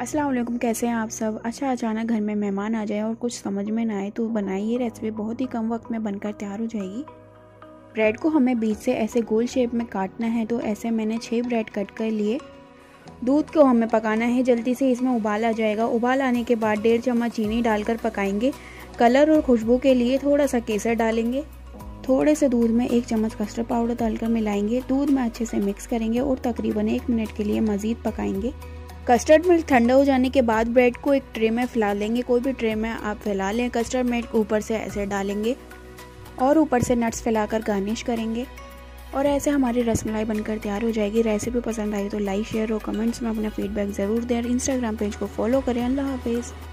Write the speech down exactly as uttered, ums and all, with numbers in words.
अस्सलाम वालेकुम, कैसे हैं आप सब। अच्छा, अचानक घर में मेहमान आ जाए और कुछ समझ में ना आए तो बनाई ये रेसिपी बहुत ही कम वक्त में बनकर तैयार हो जाएगी। ब्रेड को हमें बीच से ऐसे गोल शेप में काटना है, तो ऐसे मैंने छः ब्रेड कट कर लिए। दूध को हमें पकाना है, जल्दी से इसमें उबाल आ जाएगा। उबाल आने के बाद डेढ़ चम्मच चीनी डालकर पकाएंगे। कलर और खुशबू के लिए थोड़ा सा केसर डालेंगे। थोड़े से दूध में एक चम्मच कस्टर्ड पाउडर डालकर मिलाएंगे। दूध में अच्छे से मिक्स करेंगे और तकरीबन एक मिनट के लिए मज़ीद पकाएंगे। कस्टर्ड मिल्क ठंडा हो जाने के बाद ब्रेड को एक ट्रे में फैला लेंगे। कोई भी ट्रे में आप फैला लें। कस्टर्ड मिल्क ऊपर से ऐसे डालेंगे और ऊपर से नट्स फैलाकर गार्निश करेंगे और ऐसे हमारी रसमलाई बनकर तैयार हो जाएगी। रेसिपी पसंद आई तो लाइक, शेयर और कमेंट्स में अपना फीडबैक ज़रूर दें। इंस्टाग्राम पेज को फॉलो करें। अल्लाह हाफिज़।